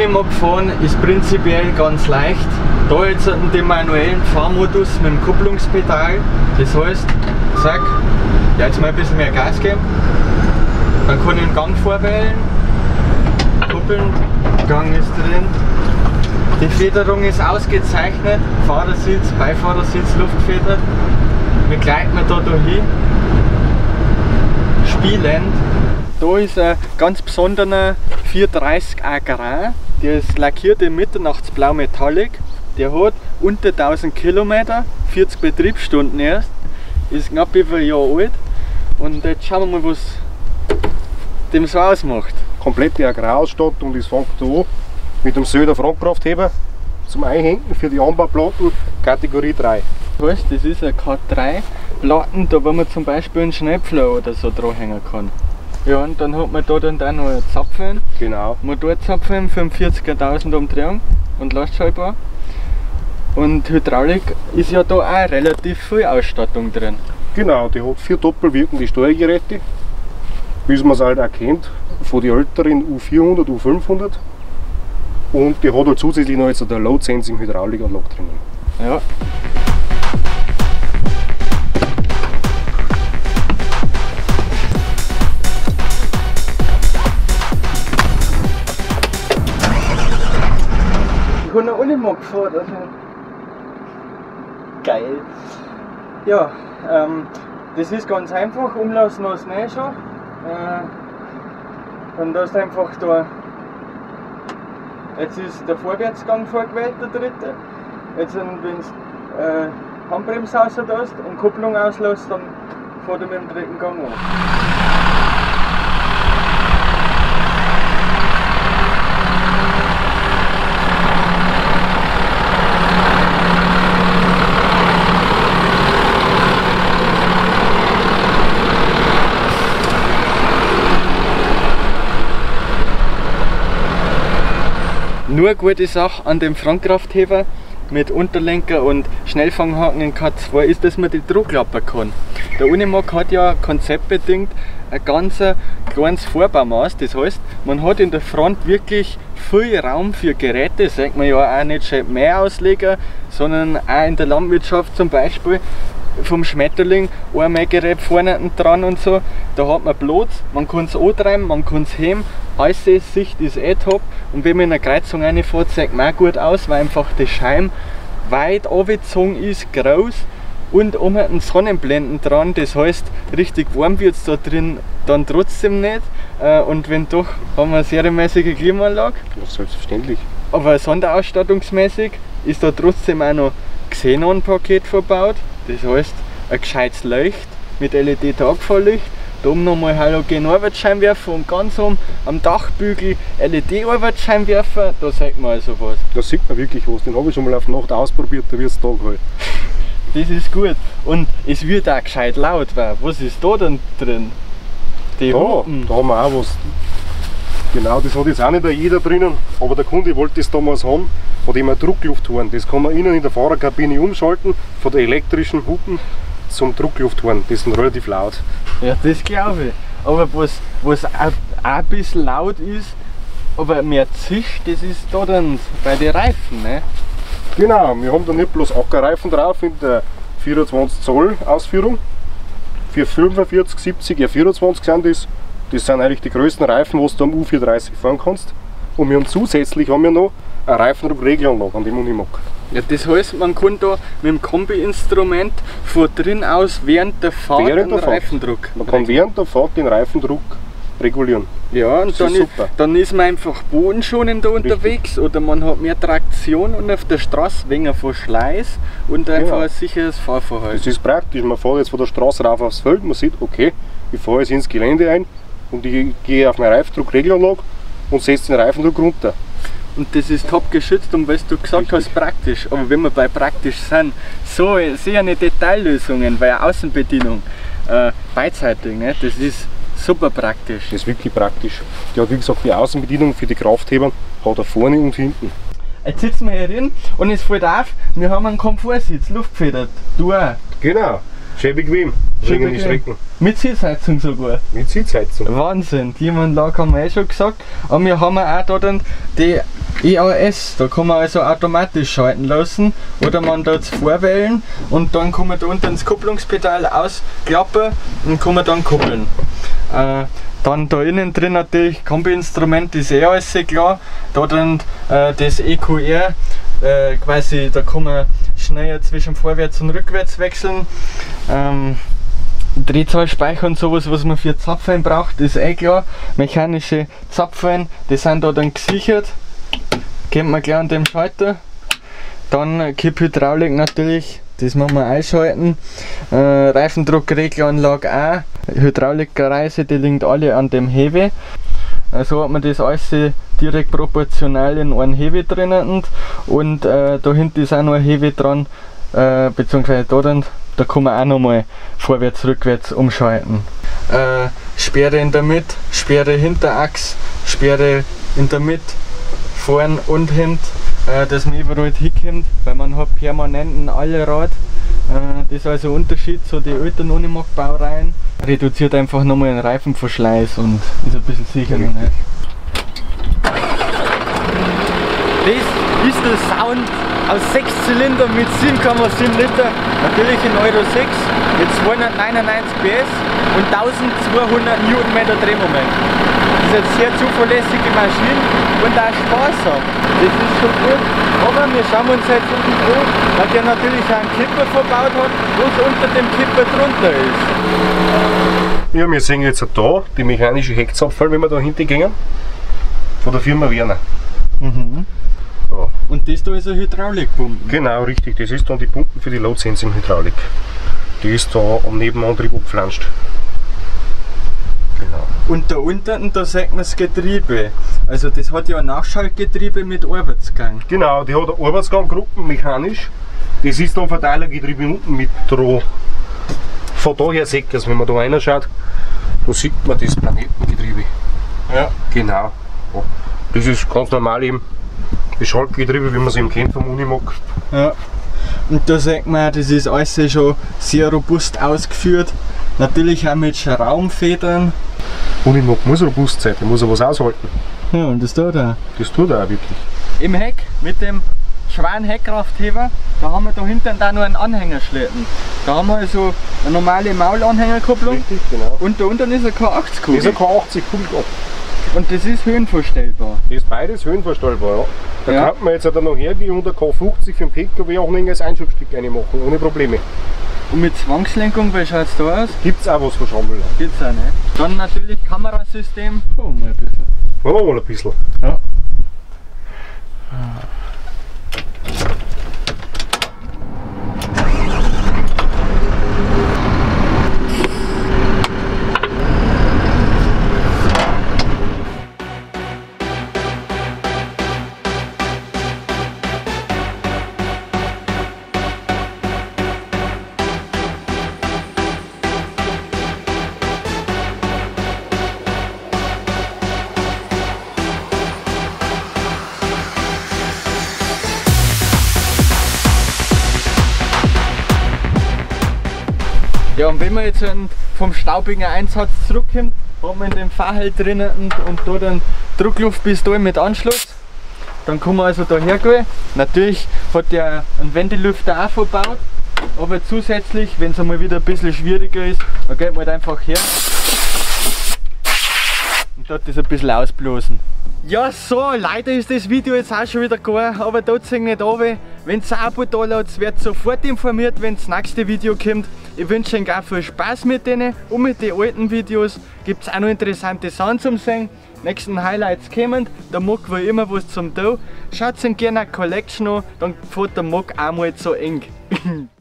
Unimog fahren ist prinzipiell ganz leicht. Da jetzt den manuellen Fahrmodus mit dem Kupplungspedal. Das heißt, zack, jetzt mal ein bisschen mehr Gas geben. Dann kann ich den Gang vorwählen, kuppeln, Gang ist drin. Die Federung ist ausgezeichnet, Fahrersitz, Beifahrersitz, Luftfeder. Wir gleiten da hin, spielend. Da ist ein ganz besonderer 430 Agrar, der ist lackiert in Mitternachtsblau Metallic. Der hat unter 1000 Kilometer, 40 Betriebsstunden erst, ist knapp über ein Jahr alt. Und jetzt schauen wir mal, was dem so ausmacht. Komplette Agrarausstattung, das fängt an mit dem Söder Frontkraftheber zum Einhängen für die Anbauplatten Kategorie 3. Das heißt, das ist eine K3 Platten, da wo man zum Beispiel einen Schnäpfler oder so dranhängen kann. Ja, und dann hat man da dann auch noch einen Zapfen. Genau. Motorzapfen, 45.000 Umdrehung und lastschaltbar. Und Hydraulik ist ja da auch relativ viel Ausstattung drin. Genau, die hat 4 doppelwirkende Steuergeräte, wie man es halt auch kennt, von den älteren U400, U500. Und die hat halt zusätzlich noch jetzt eine Load Sensing Hydraulikanlage drinnen. Ja. Ich habe noch Unimog gefahren. Also geil. Ja, das ist ganz einfach. Umlassen lassen wir schon. Und da ist einfach da. Jetzt ist der Vorwärtsgang vorgewählt, der dritte. Jetzt, wenn du Handbremse raus lässt und Kupplung auslässt, dann fährt er mit dem dritten Gang an. Nur eine gute Sache an dem Frontkraftheber mit Unterlenker und Schnellfanghaken in K2 ist, dass man die Drucklappen kann. Der Unimog hat ja konzeptbedingt ein ganz kleines Vorbaumaß, das heißt, man hat in der Front wirklich viel Raum für Geräte, das sagt man ja auch nicht schon mehr Ausleger, sondern auch in der Landwirtschaft zum Beispiel. Vom Schmetterling, ein Gerät vorne dran und so, da hat man Platz, man kann es antreiben, man kann es heben, alles Sicht ist top und wenn man in eine Kreuzung reinfährt, sieht man auch gut aus, weil einfach der Scheiben weit runtergezogen ist, groß und einen Sonnenblenden dran, das heißt, richtig warm wird es da drin dann trotzdem nicht und wenn doch, haben wir eine serienmäßige Klimaanlage. Ja, selbstverständlich. Aber sonderausstattungsmäßig ist da trotzdem auch noch Xenon-Paket verbaut. Das heißt, ein gescheites Licht mit LED-Tagfahrlicht, da oben nochmal Halogen-Arbeitsscheinwerfer und ganz oben am Dachbügel LED-Arbeitsscheinwerfer, da sieht man also was. Da sieht man wirklich was, den habe ich schon mal auf Nacht ausprobiert, da wird es Tag halt. Das ist gut und es wird auch gescheit laut, weil was ist da denn drin? Die da haben wir auch was. Genau, das hat jetzt auch nicht jeder drinnen, aber der Kunde wollte das damals haben, hat eben ein Drucklufthorn. Das kann man innen in der Fahrerkabine umschalten, von der elektrischen Hupen zum Drucklufthorn. Die sind relativ laut. Ja, das glaube ich. Aber was auch ein bisschen laut ist, aber mehr zischt, das ist da dann bei den Reifen, ne? Genau, wir haben da nicht bloß Ackerreifen drauf in der 24 Zoll Ausführung. Für 45, 70, ja 24 sind das. Das sind eigentlich die größten Reifen, was du am U430 fahren kannst. Und wir haben zusätzlich noch eine Reifendruckregelanlage an dem Unimog. Ja, das heißt, man kann da mit dem Kombi-Instrument von drin aus während der Fahrt den Reifendruck. Man kann während der Fahrt den Reifendruck regulieren. Ja, und dann ist man einfach bodenschonender unterwegs oder man hat mehr Traktion und auf der Straße weniger Verschleiß und einfach ein sicheres Fahrverhalten. Das ist praktisch, man fährt jetzt von der Straße rauf aufs Feld, man sieht, okay, ich fahre jetzt ins Gelände ein und ich gehe auf meine Reifendruckregelanlage und setze den Reifendruck runter. Und das ist top geschützt und was du gesagt hast, praktisch. Aber wenn wir bei praktisch sind, so sehr eine Detaillösungen, weil Außenbedienung beidseitig, ne, das ist super praktisch. Das ist wirklich praktisch. Die hat wie gesagt die Außenbedienung für die Kraftheber, hat er vorne und hinten. Jetzt sitzen wir hier drin und es fällt auf, wir haben einen Komfortsitz, luftgefedert. Du auch. Genau, schön bequem. Schön Strecken. Mit Sitzheizung sogar. Mit Sitzheizung. Wahnsinn, Klimaanlage haben wir eh schon gesagt. Aber wir haben auch da dann die EAS, da kann man also automatisch schalten lassen oder man da vorwählen und dann kann man da unten das Kupplungspedal ausklappen und kann man dann kuppeln. Dann da innen drin natürlich Kombi-Instrument, ist eh alles klar. Da dann das EQR, quasi da kann man schneller zwischen vorwärts und rückwärts wechseln. Drehzahlspeicher und sowas, was man für Zapfen braucht, ist eh klar. Mechanische Zapfen, die sind da dann gesichert. Kennt man gleich an dem Schalter. Dann Kipphydraulik natürlich, das muss man einschalten. Reifendruckregleranlage auch. Hydraulikreise, die liegen alle an dem Hewe. So hat man das alles direkt proportional in einen Hewe drinnen und da hinten ist auch noch ein Hewe dran, beziehungsweise da kann man auch nochmal vorwärts, rückwärts umschalten. Sperre in der Mitte, Sperre Hinterachs, Sperre in der Mitte, vorn und hint, dass man überall hinkommt, weil man hat permanenten Allrad. Das ist also ein Unterschied zu den alten Unimog-Baureihen. Reduziert einfach nochmal den Reifenverschleiß und ist ein bisschen sicherer. Ne? Das ist der Sound aus 6 Zylinder mit 7,7 Liter, natürlich in Euro 6 mit 299 PS und 1200 Newtonmeter Drehmoment. Das ist eine sehr zuverlässige Maschine und auch Spaß haben. Das ist schon gut, aber wir schauen uns jetzt unten an, weil der natürlich auch einen Kipper verbaut hat, was unter dem Kipper drunter ist. Ja, wir sehen jetzt da die mechanische Heckzapfen, wenn wir da hinten gehen, von der Firma Werner. Mhm. Ja. Und das da ist eine Hydraulikpumpe? Genau, richtig. Das ist dann die Pumpe für die Load Sensing Hydraulik. Die ist da am Nebenantrieb abgeflanscht. Genau. Und da unten, da sieht man das Getriebe. Also das hat ja ein Nachschaltgetriebe mit Arbeitsgang. Genau, die hat eine Arbeitsganggruppe mechanisch. Das ist dann Verteilergetriebe unten mit dran. Von daher sieht man, wenn man da reinschaut, da sieht man das Planetengetriebe. Ja. Genau. Ja. Das ist ganz normal eben das Schaltgetriebe, wie man es eben kennt vom Unimog. Ja. Und da sieht man, das ist alles schon sehr robust ausgeführt. Natürlich auch mit Schraubfedern. Unimog muss robust sein, der muss ja was aushalten. Ja, und das tut er. Das tut er auch wirklich. Im Heck mit dem schweren Heckkraftheber, da haben wir da hinten auch noch einen Anhängerschlitten. Da haben wir also eine normale Maulanhängerkupplung. Richtig, genau. Und da unten ist eine K80-Kugel. Das ist eine K80-Kugel. Und das ist höhenverstellbar. Das ist beides höhenverstellbar, ja. Da Ja. kann man jetzt auch noch her wie unter K50 für den PKW auch noch ein Einschubstück reinmachen, ohne Probleme. Und mit Zwangslenkung, wie schaut es da aus? Gibt es auch was von Schaumel. Gibt's auch nicht. Dann natürlich Kamerasystem. Oh, mal ein bisschen. Wollen wir mal ein bisschen. Ja. Ja, und wenn man jetzt vom staubigen Einsatz zurückkommt, hat man den Fahrhalt drinnen und da dann Druckluftpistole mit Anschluss. Dann kann man also da hergehen. Natürlich hat der einen Wendelüfter auch verbaut, aber zusätzlich, wenn es einmal wieder ein bisschen schwieriger ist, dann geht man halt einfach her und dort das ein bisschen ausblasen. Ja so, leider ist das Video jetzt auch schon wieder gegangen, aber trotzdem nicht runter. Wenn ihr ein Abo da lasst, werdet sofort informiert, wenn das nächste Video kommt. Ich wünsche euch auch viel Spaß mit denen und mit den alten Videos. Gibt es auch noch interessante Sachen zum Sehen. Nächsten Highlights kommen, der Muck will immer was zum tun. Schaut euch gerne eine Collection an, dann fährt der Muck auch mal so eng.